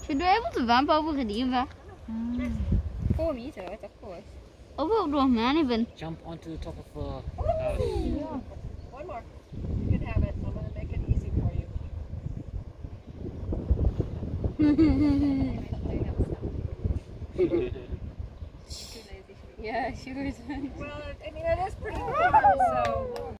Should be able to vamp over the diva. 4 meters, of course. Over the man even. Jump onto the top of the house. One more. You can have it. I'm going to make it easy for you. Yeah, she was. Well, I mean, it is pretty big, so...